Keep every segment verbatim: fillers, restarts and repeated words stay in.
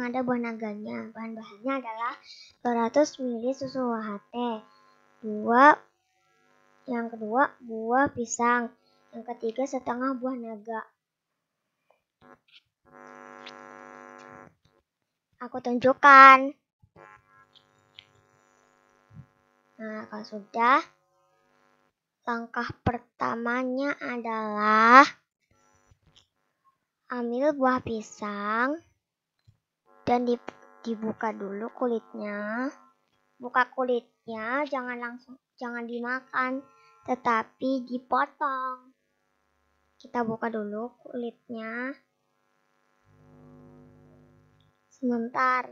ada buah naganya. Bahan-bahannya adalah dua ratus mililiter susu U H T, dua, yang kedua buah pisang, yang ketiga setengah buah naga. Aku tunjukkan. Nah, kalau sudah, langkah pertamanya adalah ambil buah pisang dan dibuka dulu kulitnya. Buka kulitnya, jangan langsung, jangan dimakan, tetapi dipotong. Kita buka dulu kulitnya. Sebentar.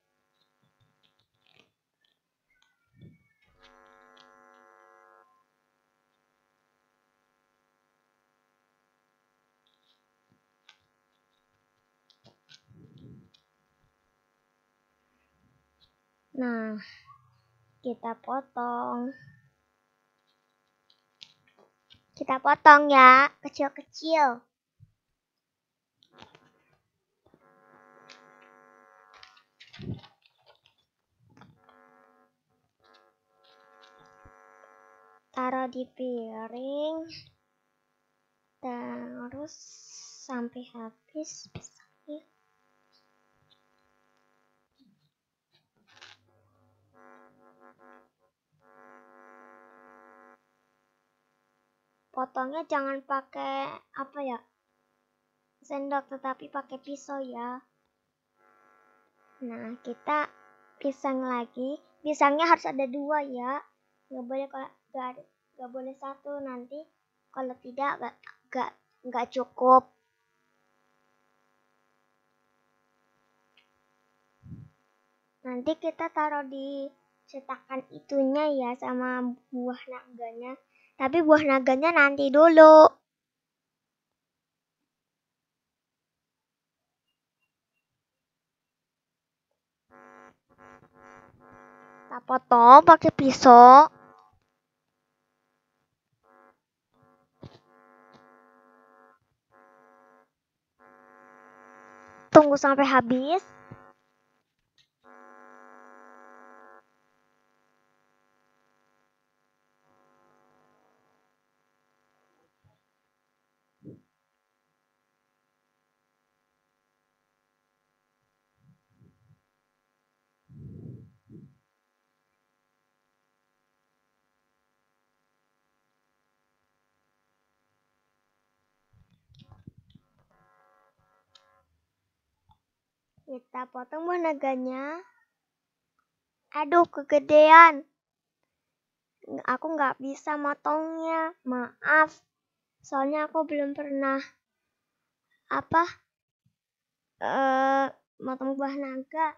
Nah, kita potong. Kita potong ya, kecil-kecil. Taruh di piring. Terus sampai habis pisangnya. Potongnya jangan pakai apa ya, sendok, tetapi pakai pisau ya. Nah, kita pisang lagi. Pisangnya harus ada dua ya. Nggak boleh kalau nggak nggak boleh satu, nanti kalau tidak nggak nggak nggak cukup. Nanti kita taruh di cetakan itunya ya sama buah naganya. Tapi buah naganya nanti dulu. Kita potong pakai pisau. Tunggu sampai habis. Kita potong buah naganya. Aduh, kegedean. Aku nggak bisa motongnya. Maaf. Soalnya aku belum pernah apa eh motong buah naga.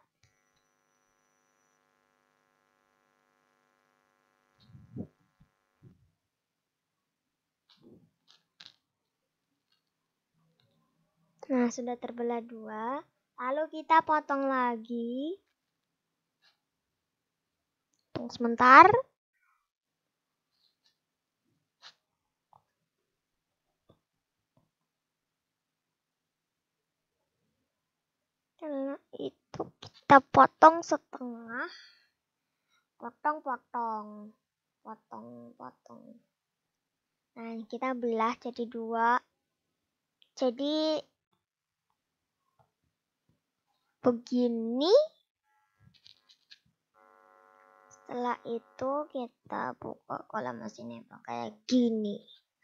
Nah, sudah terbelah dua. Lalu kita potong lagi. Tunggu sebentar. Karena itu kita potong setengah. Potong-potong. Potong-potong. Nah, kita belah jadi dua. Jadi begini. Setelah itu kita buka kalau mesinnya kayak gini.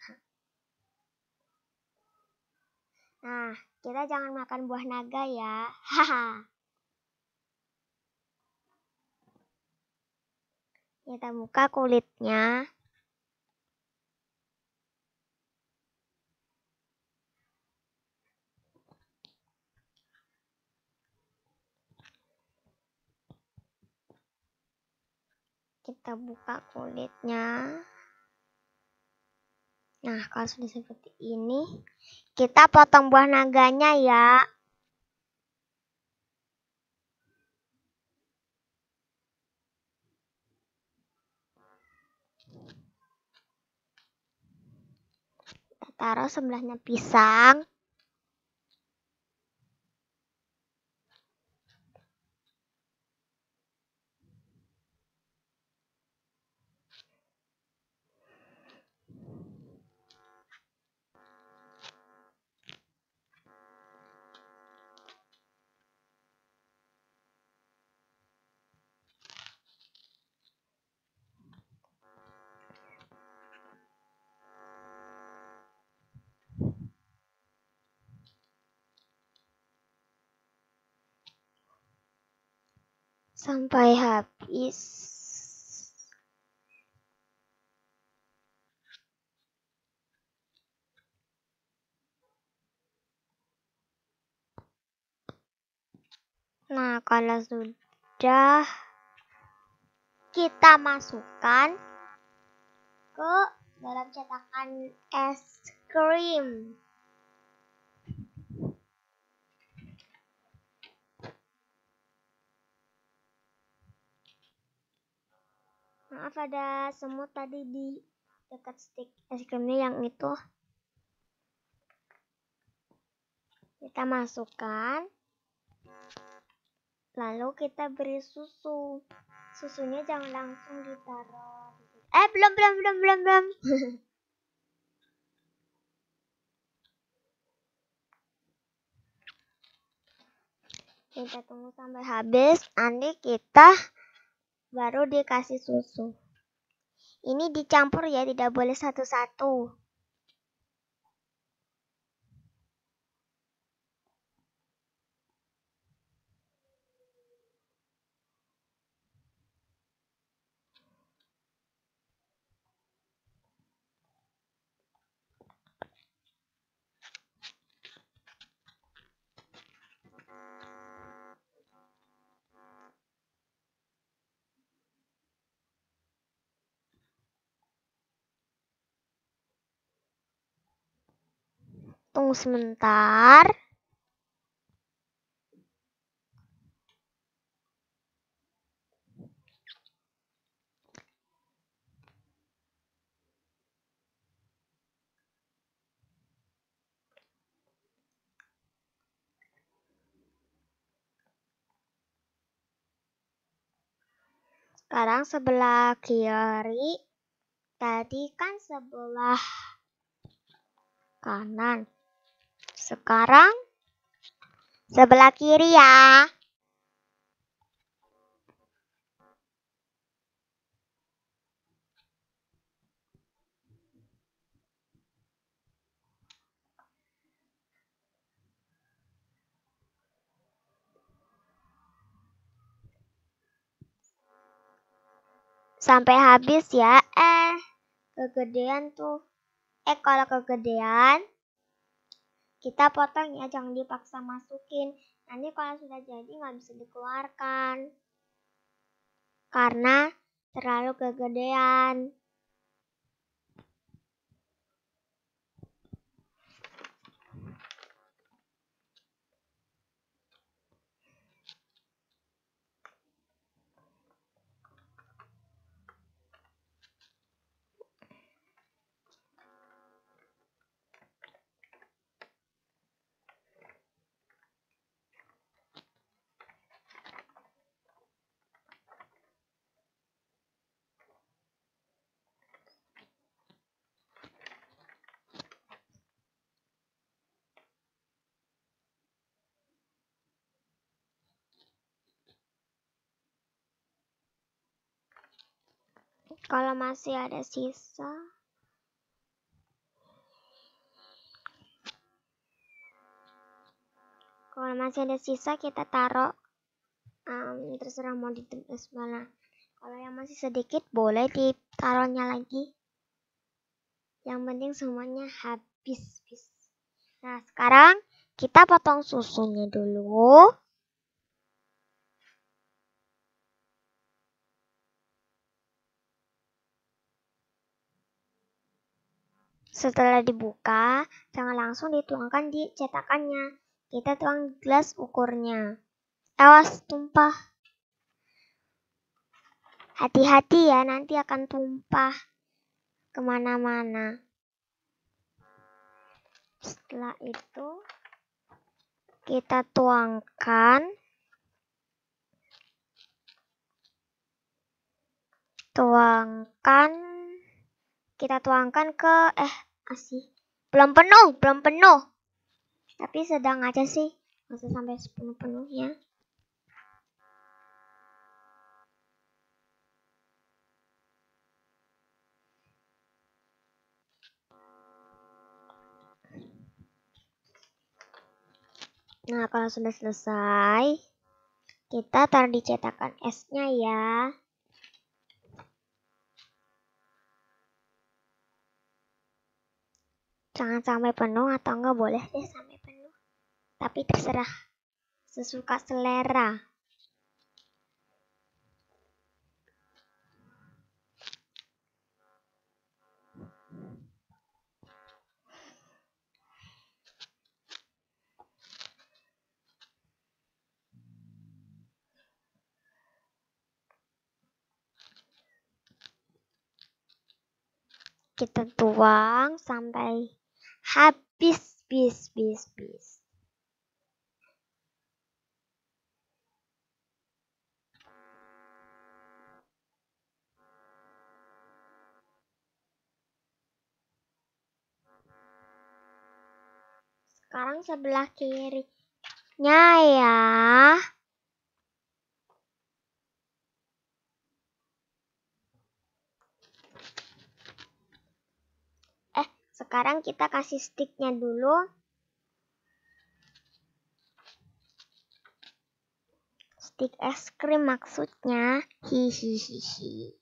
Nah, kita jangan makan buah naga ya. Haha. Kita buka kulitnya. Kita buka kulitnya. Nah, kalau sudah seperti ini, kita potong buah naganya ya. Kita taruh sebelahnya pisang. sampai habis. Nah, kalau sudah kita masukkan ke dalam cetakan es krim. Maaf, ada semut tadi di dekat stik es krimnya yang itu. Kita masukkan. Lalu kita beri susu. Susunya jangan langsung ditaruh. Eh, belum, belum, belum, belum, belum. Kita tunggu sampai habis. Nanti kita baru dikasih susu. Ini dicampur ya, tidak boleh satu-satu. Tunggu sebentar. Sekarang sebelah kiri. Tadi kan sebelah kanan. Sekarang sebelah kiri ya. Sampai habis ya. Eh, kegedean tuh. Eh, kalau kegedean, kita potong ya, jangan dipaksa masukin. Nanti kalau sudah jadi nggak bisa dikeluarkan. Karena terlalu kegedean. Kalau masih ada sisa, kalau masih ada sisa kita taruh, um, terserah mau ditulis mana. Kalau yang masih sedikit boleh ditaruhnya lagi. Yang penting semuanya habis. Nah, sekarang kita potong susunya dulu. Setelah dibuka, jangan langsung dituangkan di cetakannya. Kita tuang gelas ukurnya. Awas tumpah. Hati-hati ya, nanti akan tumpah kemana-mana. Setelah itu, kita tuangkan. Tuangkan. Kita tuangkan ke, eh, asih. Belum penuh, belum penuh. Tapi sedang aja sih, nggak usah sampai sepenuh-penuhnya. Nah, kalau sudah selesai, Kita taruh di cetakan esnya ya. Jangan sampai penuh atau enggak boleh deh sampai penuh. Tapi terserah, sesuka selera. Kita tuang sampai habis, bis, bis, bis. Sekarang sebelah kirinya ya. Eh, sekarang kita kasih sticknya dulu. Stick es krim maksudnya. Hihihihi.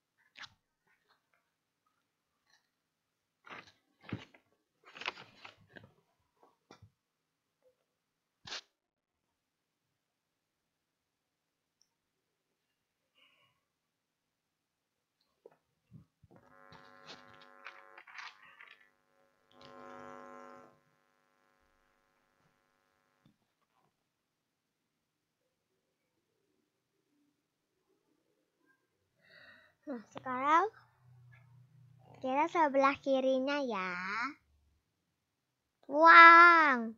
Nah, sekarang kita sebelah kirinya ya. Tuang.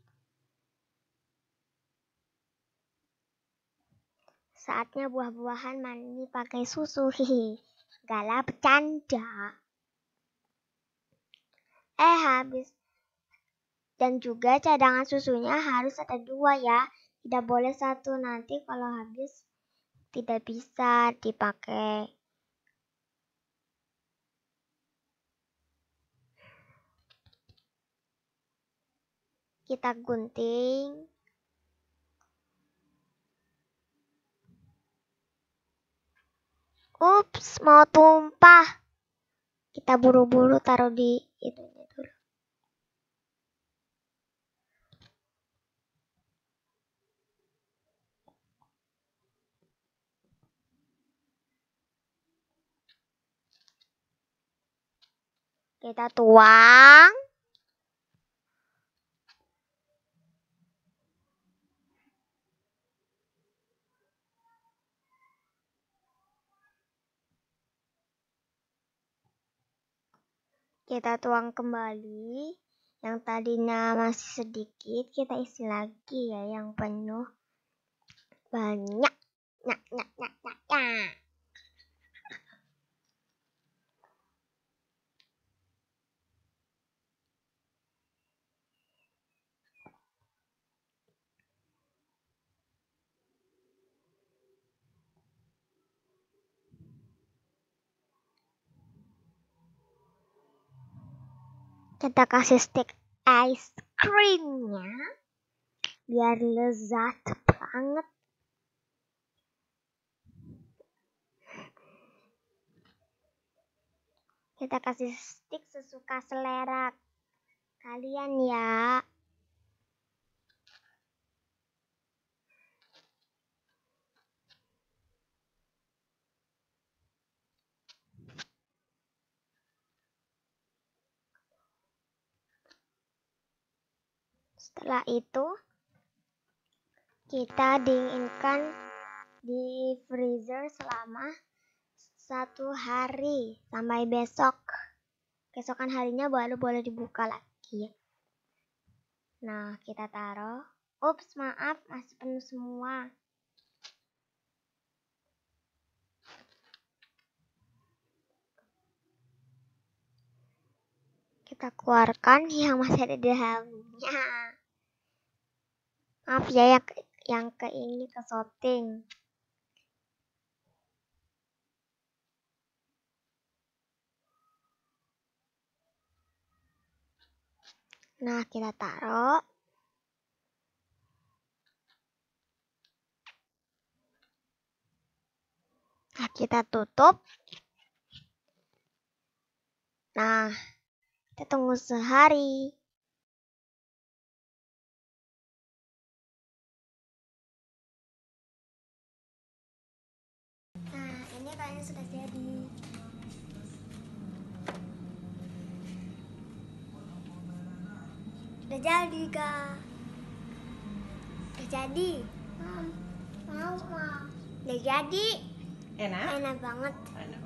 Saatnya buah-buahan mani pakai susu. Hihi. Galah bercanda. Eh, habis. Dan juga cadangan susunya harus ada dua ya. Tidak boleh satu, nanti kalau habis tidak bisa dipakai. Kita gunting. Ups, mau tumpah. Kita buru-buru taruh di itunya dulu. Kita tuang. Kita tuang kembali. Yang tadinya masih sedikit, kita isi lagi ya yang penuh. Banyak. Nyak, nyak, nyak, nyak, nyak. Kita kasih stick ice creamnya biar lezat banget. Kita kasih stick sesuka selera kalian ya. Setelah itu kita dinginkan di freezer selama satu hari sampai besok. Keesokan harinya baru boleh dibuka lagi. Nah, kita taruh. Ups, maaf, masih penuh semua. Kita keluarkan yang masih ada di dalamnya. Maaf ya yang ke, yang ke ini ke shooting. Nah, kita taruh. kita tutup. Nah, kita tunggu sehari. Nah, ini kayaknya sudah jadi. Udah jadi, Kak. Udah jadi. Mau, mau. Udah jadi. Enak? Enak banget. Enak.